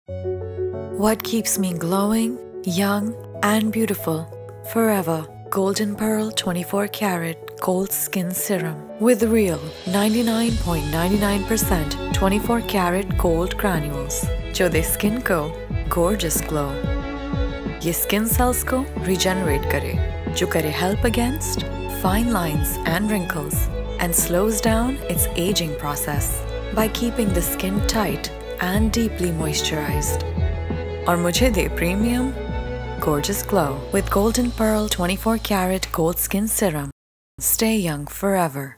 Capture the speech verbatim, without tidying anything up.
What keeps me glowing, young, and beautiful forever? Golden Pearl twenty-four karat Gold Skin Serum with real ninety-nine point nine nine percent twenty-four karat gold granules जो दे skin को gorgeous glow. ये skin cells को regenerate करे, जो करे help against fine lines and wrinkles and slows down its aging process by keeping the skin tight and deeply moisturized. और मुझे दे premium gorgeous glow with Golden Pearl twenty-four karat Gold Skin Serum. Stay young forever.